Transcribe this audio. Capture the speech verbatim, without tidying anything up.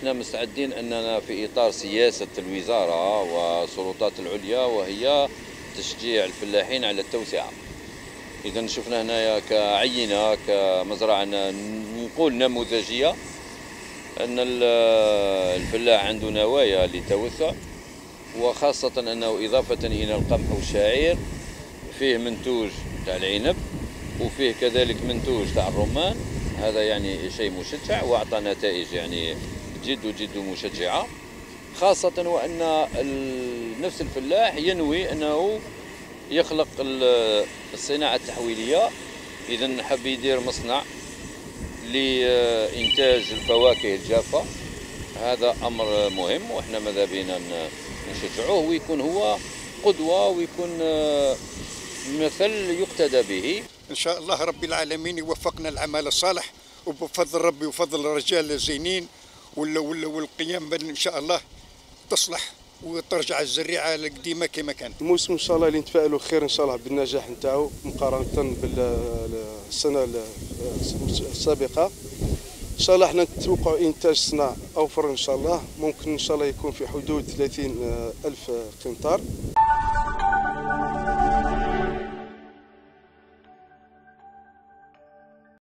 احنا مستعدين اننا في اطار سياسه الوزاره والسلطات العليا وهي تشجيع الفلاحين على التوسعه. اذا شفنا هنايا كعينه كمزرعه نقول نموذجيه ان الفلاح عنده نوايا للتوسع، وخاصه انه اضافه الى القمح والشعير فيه منتوج تاع العنب وفيه كذلك منتوج تاع الرمان. هذا يعني شيء مشجع واعطى نتائج يعني جد جد مشجعه، خاصه وان نفس الفلاح ينوي انه يخلق الصناعه التحويليه. اذا حب يدير مصنع لانتاج الفواكه الجافه، هذا امر مهم واحنا ماذا بينا نشجعوه ويكون هو قدوه ويكون مثل يقتدى به. ان شاء الله رب العالمين يوفقنا العمل الصالح، وبفضل ربي وفضل الرجال الزينين والقيام ان شاء الله تصلح وترجع الزريعه القديمه كما كانت. الموسم ان شاء الله اللي نتفائلوا خير ان شاء الله بالنجاح نتاعو مقارنه بالسنه السابقه. ان شاء الله احنا نتوقعوا انتاج السنه اوفر ان شاء الله، ممكن ان شاء الله يكون في حدود ثلاثين الف قنطار.